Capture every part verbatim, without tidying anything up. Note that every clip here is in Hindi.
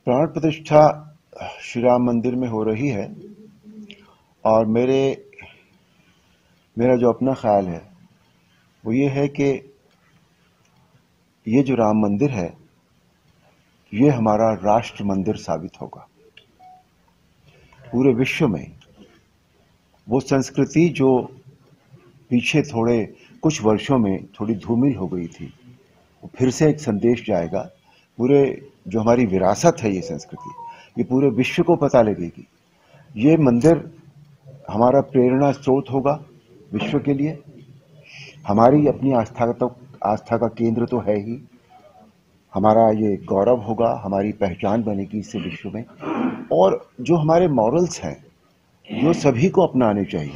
प्राण प्रतिष्ठा श्री राम मंदिर में हो रही है और मेरे मेरा जो अपना ख्याल है वो ये है कि ये जो राम मंदिर है ये हमारा राष्ट्र मंदिर साबित होगा पूरे विश्व में। वो संस्कृति जो पीछे थोड़े कुछ वर्षों में थोड़ी धूमिल हो गई थी, वो फिर से एक संदेश जाएगा। पूरे जो हमारी विरासत है ये संस्कृति, ये पूरे विश्व को पता लगेगी। ये मंदिर हमारा प्रेरणा स्रोत होगा विश्व के लिए। हमारी अपनी आस्था तो आस्था का केंद्र तो है ही। हमारा ये गौरव होगा, हमारी पहचान बनेगी इससे विश्व में। और जो हमारे मॉरल्स हैं जो सभी को अपनाने चाहिए।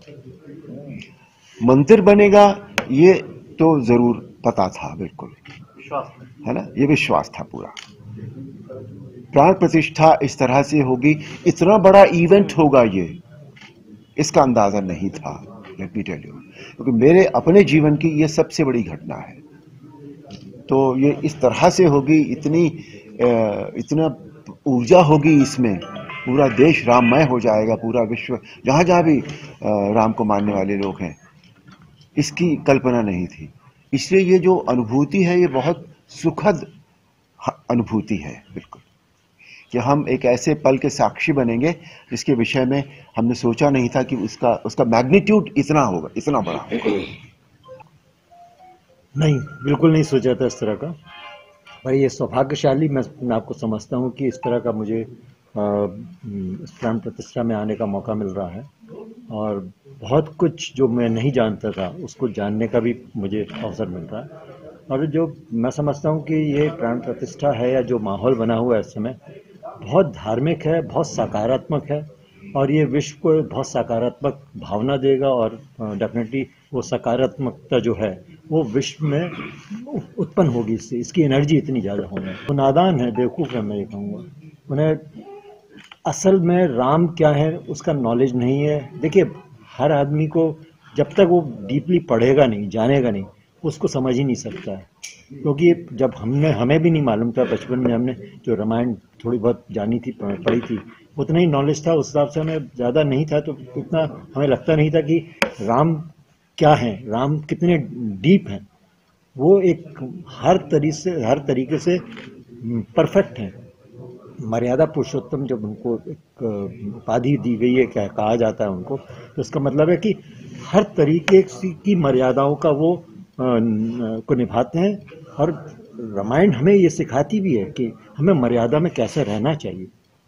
मंदिर बनेगा ये तो जरूर पता था, बिल्कुल है ना, ये विश्वास था पूरा। प्राण प्रतिष्ठा इस तरह से होगी, इतना बड़ा इवेंट होगा ये, इसका अंदाजा नहीं था, लेट मी टेल यू, क्योंकि मेरे अपने जीवन की ये सबसे बड़ी घटना है। तो ये इस तरह से होगी, इतनी इतना ऊर्जा होगी इसमें, पूरा देश राममय हो जाएगा, पूरा विश्व जहां जहां भी राम को मानने वाले लोग हैं, इसकी कल्पना नहीं थी। इसलिए ये जो अनुभूति है ये बहुत सुखद अनुभूति है, बिल्कुल, कि हम एक ऐसे पल के साक्षी बनेंगे जिसके विषय में हमने सोचा नहीं था कि उसका उसका मैग्नीट्यूड इतना होगा, इतना बड़ा होगा। नहीं, बिल्कुल नहीं सोचा था इस तरह का। पर ये सौभाग्यशाली मैं, मैं आपको समझता हूँ कि इस तरह का मुझे इस प्राण प्रतिष्ठा में आने का मौका मिल रहा है और बहुत कुछ जो मैं नहीं जानता था उसको जानने का भी मुझे अवसर मिल रहा है। और जो मैं समझता हूँ कि ये प्राण प्रतिष्ठा है या जो माहौल बना हुआ है इस समय, बहुत धार्मिक है, बहुत सकारात्मक है और ये विश्व को बहुत सकारात्मक भावना देगा। और डेफिनेटली वो सकारात्मकता जो है वो विश्व में उत्पन्न होगी इससे, इसकी एनर्जी इतनी ज़्यादा होगी। वो नादान है, बेवकूफ़ है, मैं ये कहूँगा। उन्हें असल में राम क्या है उसका नॉलेज नहीं है। देखिए, हर आदमी को जब तक वो डीपली पढ़ेगा नहीं, जानेगा नहीं, उसको समझ ही नहीं सकता है। क्योंकि जब हमने हमें भी नहीं मालूम था, बचपन में हमने जो रामायण थोड़ी बहुत जानी थी, पढ़ी थी, उतना ही नॉलेज था, उस हिसाब से हमें ज़्यादा नहीं था, तो उतना हमें लगता नहीं था कि राम क्या है, राम कितने डीप हैं। वो एक हर तरीके से हर तरीके से परफेक्ट हैं। मर्यादा पुरुषोत्तम जब उनको एक उपाधि दी गई है, क्या कहा जाता है उनको, तो इसका मतलब है कि हर तरीके की मर्यादाओं का वो आ, को निभाते हैं। और रामायण हमें ये सिखाती भी है कि हमें मर्यादा में कैसे रहना चाहिए।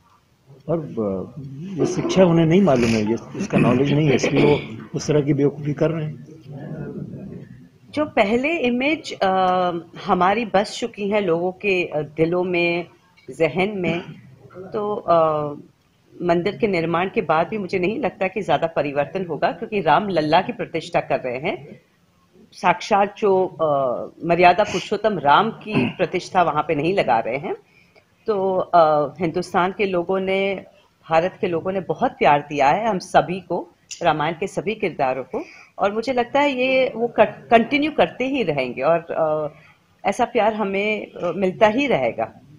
और ये शिक्षा उन्हें नहीं मालूम है, ये इसका नॉलेज नहीं है, इसलिए वो उस तरह की बेवकूफ़ी कर रहे हैं। जो पहले इमेज आ, हमारी बस चुकी है लोगों के दिलों में, जहन में, तो आ, मंदिर के निर्माण के बाद भी मुझे नहीं लगता कि ज्यादा परिवर्तन होगा, क्योंकि राम लल्ला की प्रतिष्ठा कर रहे हैं। साक्षात जो आ, मर्यादा पुरुषोत्तम राम की प्रतिष्ठा वहां पे नहीं लगा रहे हैं। तो आ, हिंदुस्तान के लोगों ने, भारत के लोगों ने बहुत प्यार दिया है हम सभी को, रामायण के सभी किरदारों को, और मुझे लगता है ये वो कंटिन्यू करते ही रहेंगे और आ, ऐसा प्यार हमें मिलता ही रहेगा।